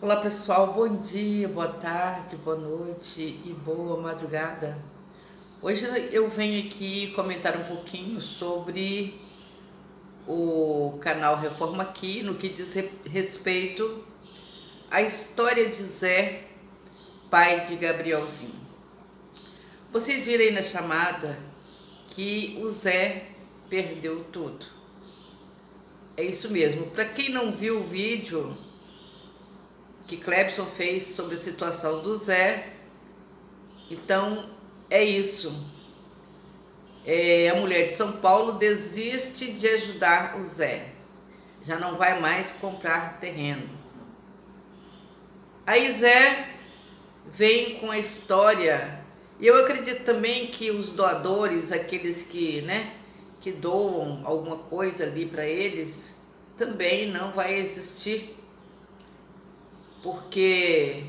Olá pessoal, bom dia, boa tarde, boa noite e boa madrugada. Hoje eu venho aqui comentar um pouquinho sobre o canal Reforma Aqui, no que diz respeito à história de Zé, pai de Gabrielzinho. Vocês viram aí na chamada que o Zé perdeu tudo. É isso mesmo. Para quem não viu o vídeo que Clebson fez sobre a situação do Zé, então é isso. A mulher de São Paulo desiste de ajudar o Zé. Já não vai mais comprar terreno. Aí Zé vem com a história. E eu acredito também que os doadores, aqueles que doam alguma coisa ali para eles, também não vai existir. Porque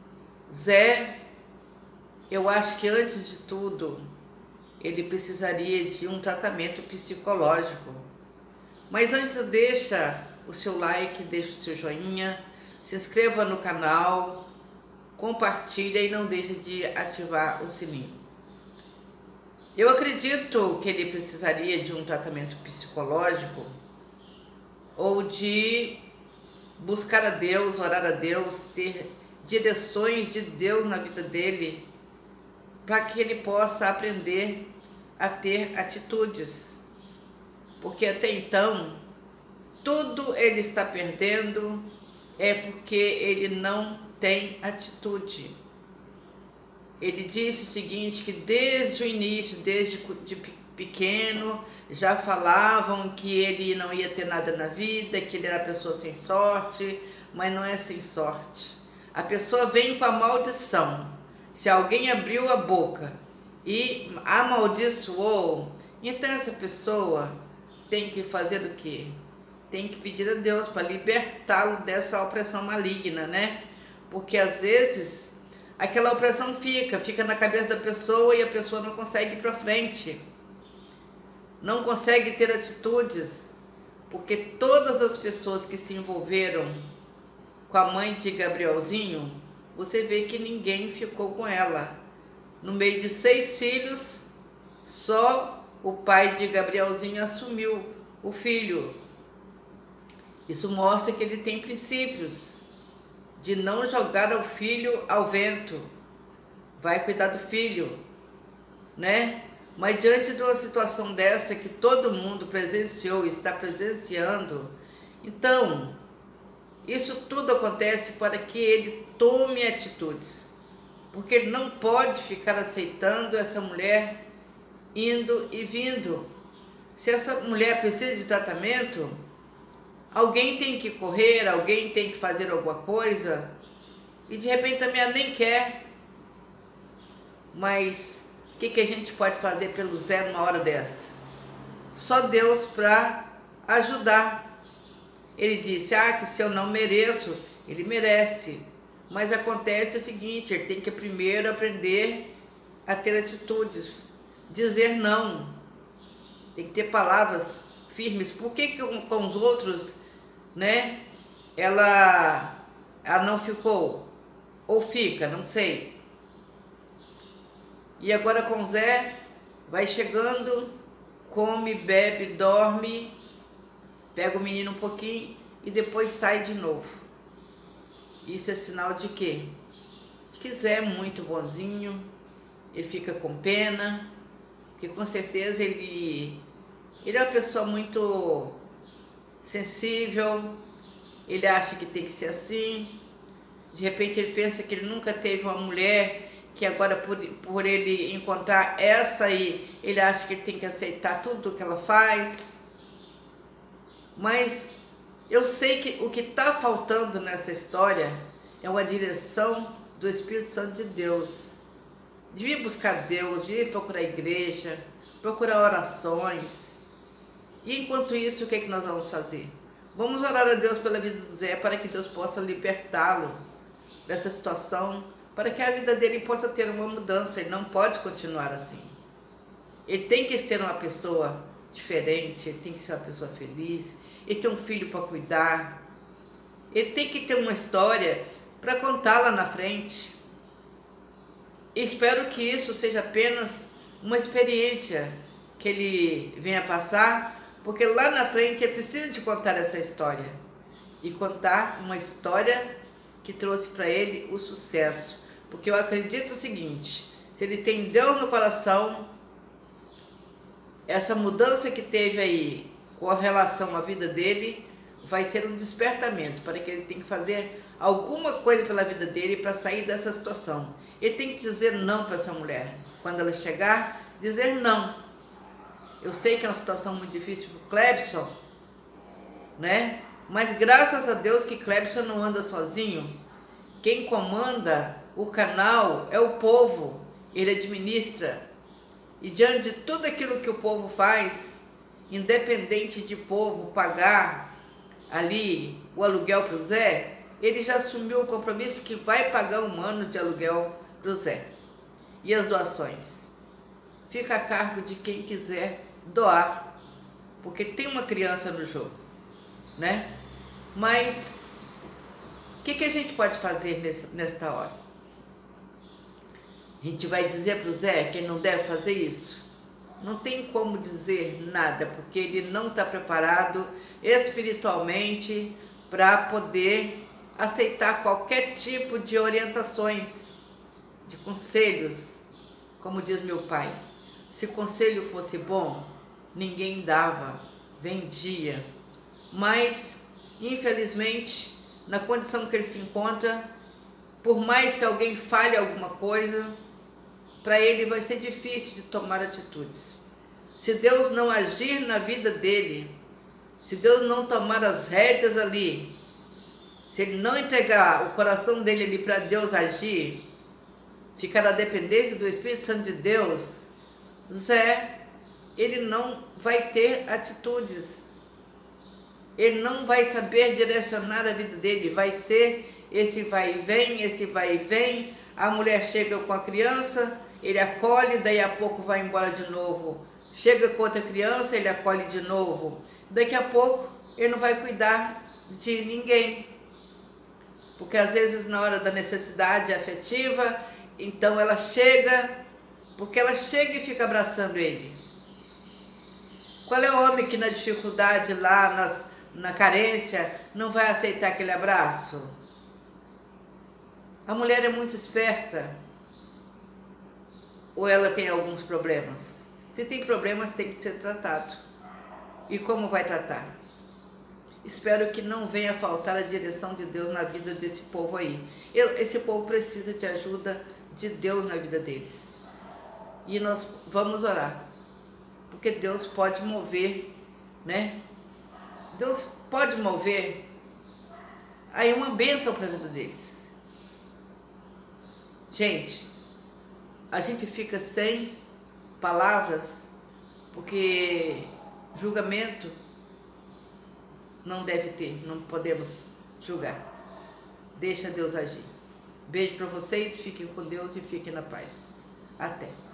Zé, eu acho que antes de tudo, ele precisaria de um tratamento psicológico. Mas antes, deixa o seu like, deixa o seu joinha, se inscreva no canal, compartilha e não deixe de ativar o sininho. Eu acredito que ele precisaria de um tratamento psicológico ou de buscar a Deus, orar a Deus, ter direções de Deus na vida dele, para que ele possa aprender a ter atitudes. Porque até então, tudo ele está perdendo é porque ele não tem atitude. Ele disse o seguinte, que desde o início, desde de pequeno, já falavam que ele não ia ter nada na vida, que ele era pessoa sem sorte, mas não é sem sorte. A pessoa vem com a maldição. Se alguém abriu a boca e amaldiçoou, então essa pessoa tem que fazer o quê? Tem que pedir a Deus para libertá-lo dessa opressão maligna, né? Porque às vezes aquela opressão fica na cabeça da pessoa e a pessoa não consegue ir para frente. Não consegue ter atitudes, porque todas as pessoas que se envolveram com a mãe de Gabrielzinho, você vê que ninguém ficou com ela. No meio de 6 filhos, só o pai de Gabrielzinho assumiu o filho. Isso mostra que ele tem princípios de não jogar o filho ao vento. Vai cuidar do filho, né? Mas diante de uma situação dessa que todo mundo presenciou e está presenciando, então, isso tudo acontece para que ele tome atitudes. Porque ele não pode ficar aceitando essa mulher indo e vindo. Se essa mulher precisa de tratamento, alguém tem que correr, alguém tem que fazer alguma coisa, e de repente também ela nem quer. Mas o que a gente pode fazer pelo Zé numa hora dessa? Só Deus para ajudar. Ele disse, que se eu não mereço, ele merece. Mas acontece o seguinte, ele tem que primeiro aprender a ter atitudes, dizer não. Tem que ter palavras firmes. Por que com os outros, né, ela não ficou? Ou fica, não sei. E agora com Zé, vai chegando, come, bebe, dorme, pega o menino um pouquinho e depois sai de novo. Isso é sinal de quê? De que Zé é muito bonzinho, ele fica com pena, porque com certeza ele é uma pessoa muito sensível, ele acha que tem que ser assim, de repente ele pensa que ele nunca teve uma mulher, que agora por ele encontrar essa aí, ele acha que ele tem que aceitar tudo o que ela faz. Mas eu sei que o que está faltando nessa história é uma direção do Espírito Santo de Deus. De vir buscar Deus, de ir procurar a igreja, procurar orações. E enquanto isso, o que nós vamos fazer? Vamos orar a Deus pela vida do Zé, para que Deus possa libertá-lo dessa situação, para que a vida dele possa ter uma mudança. Ele não pode continuar assim. Ele tem que ser uma pessoa diferente, ele tem que ser uma pessoa feliz, ele tem um filho para cuidar, ele tem que ter uma história para contar lá na frente. E espero que isso seja apenas uma experiência que ele venha passar, porque lá na frente ele precisa de contar essa história. E contar uma história que trouxe para ele o sucesso. Porque eu acredito o seguinte, se ele tem Deus no coração, essa mudança que teve aí com relação à vida dele, vai ser um despertamento para que ele tenha que fazer alguma coisa pela vida dele para sair dessa situação. Ele tem que dizer não para essa mulher. Quando ela chegar, dizer não. Eu sei que é uma situação muito difícil para o Clebson, né? Mas graças a Deus que Clebson não anda sozinho. Quem comanda o canal é o povo. Ele administra. E diante de tudo aquilo que o povo faz, independente de povo pagar ali o aluguel para o Zé, ele já assumiu o compromisso que vai pagar um ano de aluguel para o Zé. E as doações? Fica a cargo de quem quiser doar, porque tem uma criança no jogo, né? Mas o que a gente pode fazer nesta hora? A gente vai dizer para o Zé que ele não deve fazer isso? Não tem como dizer nada, porque ele não está preparado espiritualmente para poder aceitar qualquer tipo de orientações, de conselhos, como diz meu pai. Se o conselho fosse bom, ninguém dava, vendia. Mas, infelizmente, na condição que ele se encontra, por mais que alguém fale alguma coisa, para ele vai ser difícil de tomar atitudes. Se Deus não agir na vida dele, se Deus não tomar as rédeas ali, se ele não entregar o coração dele ali para Deus agir, ficar na dependência do Espírito Santo de Deus, Zé, ele não vai ter atitudes. Ele não vai saber direcionar a vida dele. Vai ser esse vai e vem, esse vai e vem. A mulher chega com a criança, ele acolhe, daí a pouco vai embora de novo. Chega com outra criança, ele acolhe de novo. Daqui a pouco ele não vai cuidar de ninguém. Porque às vezes na hora da necessidade afetiva, então ela chega, porque ela chega e fica abraçando ele. Qual é o homem que na dificuldade lá, na carência, não vai aceitar aquele abraço? A mulher é muito esperta. Ou ela tem alguns problemas? Se tem problemas, tem que ser tratado. E como vai tratar? Espero que não venha faltar a direção de Deus na vida desse povo aí. Esse povo precisa de ajuda de Deus na vida deles. E nós vamos orar. Porque Deus pode mover, né? Deus pode mover aí uma bênção para a vida deles. Gente, a gente fica sem palavras, porque julgamento não deve ter, não podemos julgar. Deixa Deus agir. Beijo para vocês, fiquem com Deus e fiquem na paz. Até.